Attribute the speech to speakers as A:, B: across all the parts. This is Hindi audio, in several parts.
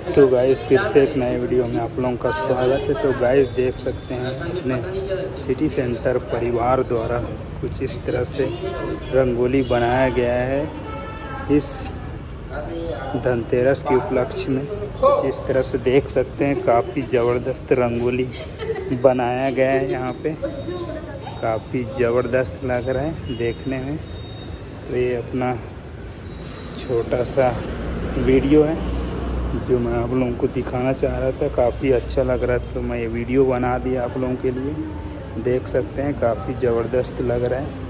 A: तो गाइस फिर से एक नए वीडियो में आप लोगों का स्वागत है। तो गाइस देख सकते हैं अपने सिटी सेंटर परिवार द्वारा कुछ इस तरह से रंगोली बनाया गया है। इस धनतेरस के उपलक्ष्य में कुछ इस तरह से देख सकते हैं, काफ़ी ज़बरदस्त रंगोली बनाया गया है। यहाँ पे काफ़ी ज़बरदस्त लग रहा है देखने में। तो ये अपना छोटा सा वीडियो है जो मैं आप लोगों को दिखाना चाह रहा था। काफ़ी अच्छा लग रहा था तो मैं ये वीडियो बना दिया आप लोगों के लिए। देख सकते हैं काफ़ी ज़बरदस्त लग रहा है।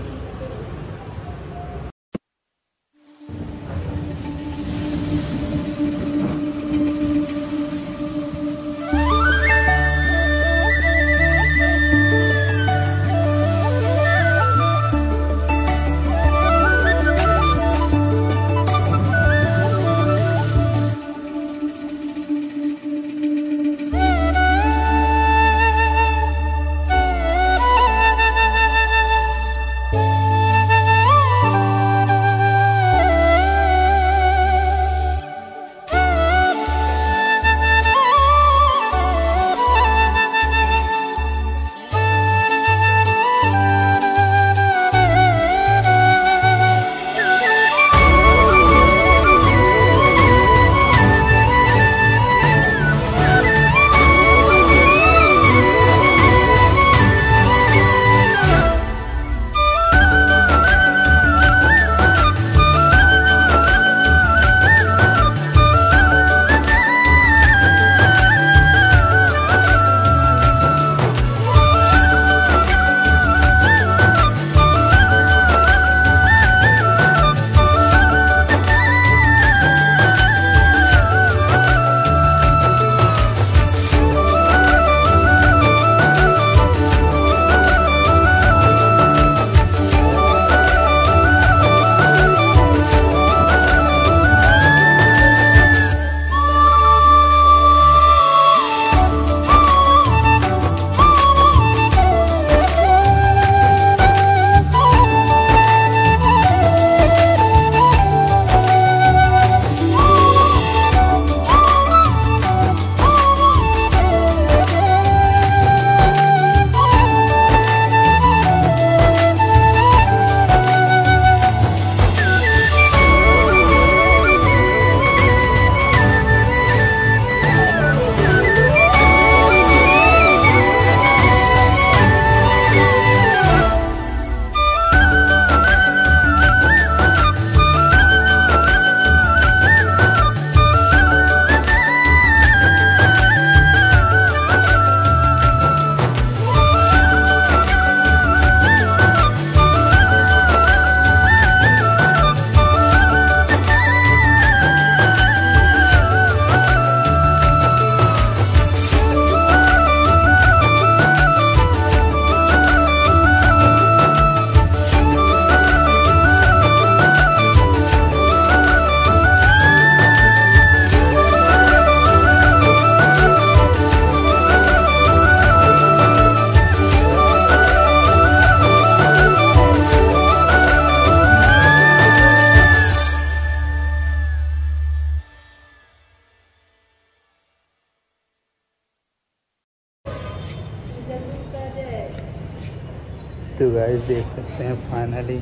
A: तो गाइस देख सकते हैं फाइनली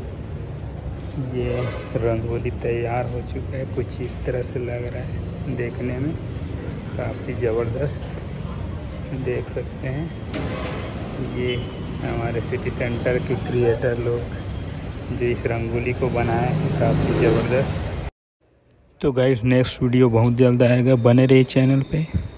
A: ये रंगोली तैयार हो चुका है। कुछ इस तरह से लग रहा है देखने में, काफ़ी ज़बरदस्त। देख सकते हैं ये हमारे सिटी सेंटर के क्रिएटर लोग जो इस रंगोली को बनाए हैं, काफ़ी ज़बरदस्त। तो गाइस नेक्स्ट वीडियो बहुत जल्द आएगा, बने रहिए चैनल पे।